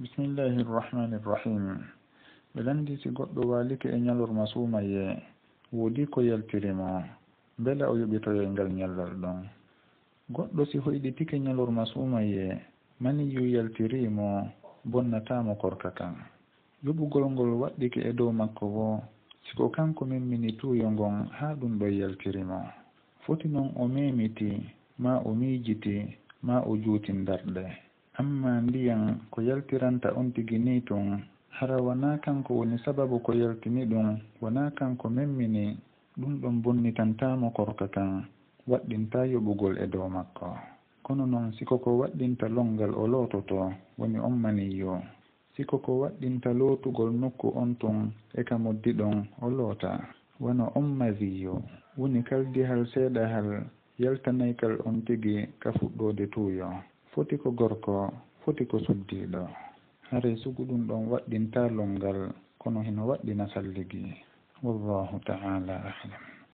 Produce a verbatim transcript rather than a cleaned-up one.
bismillahi rrahmani rrahim. ɓe landiti goɗɗo walike e ñalorma suumaye woodi ko yaltirimo beela o yoɓitoyo ngal ñallal ɗon. goɗɗo si hoyɗitike ñalorma suumaye mani yu yaltirimo bonnatamo korka kan. yoɓugol ngol waɗɗike e dow makko wo siko kanko memmini tuuyo ngon haa ɗum ɗo yaltirimo. foti noon o memiti ma o miijiti ma o juutin darɗe. amma ndiyan ko yaltiranta on tigi ni tun hara wona kanko woni sababu ko yaltini ɗum, wona kanko memmini ɗum ɗon bonnitantamo korka kan waɗɗinta yoɓugol e dow makko. kono noon siko ko waɗɗinta longal o loototo woni on maniyo, siko ko waɗɗinta lootugol nokku on tun e ka moddi ɗon o loota wano on maziyo woni kaldihal seeɗahal yaltanaykal on tigi ka fuɗɗode tuuyo. foti ko gorko, foti ko suddiɗo. hare sugu ɗum ɗon waɗɗinta longal kono hino waɗɗina salligi. wallahu ta'ala a'lam.